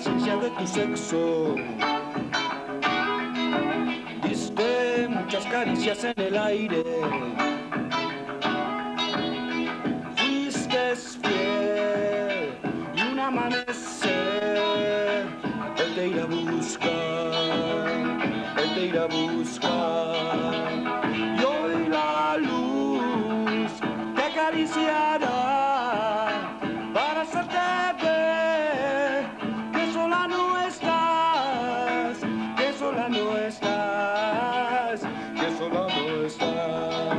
ciencia de tu sexo. Diste muchas caricias en el aire. Fuiste fiel y un amanecer él te irá a buscar, él te irá a buscar. Y hoy la luz te acariciará para hacerte ver que sola no estás, que sola no estás, que sola no estás.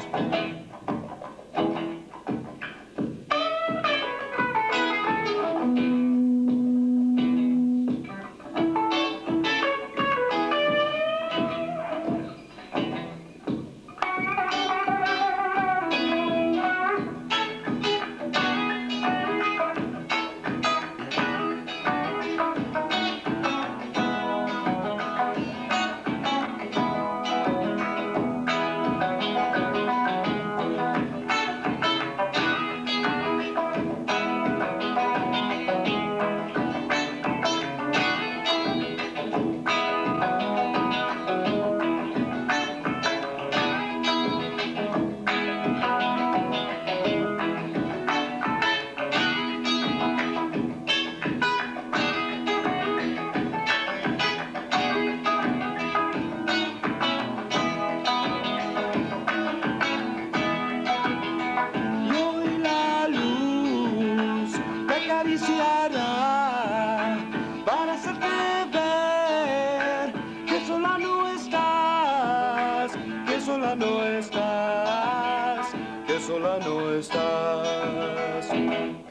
Acariciará para hacerte ver que sola no estás, que sola no estás, que sola no estás.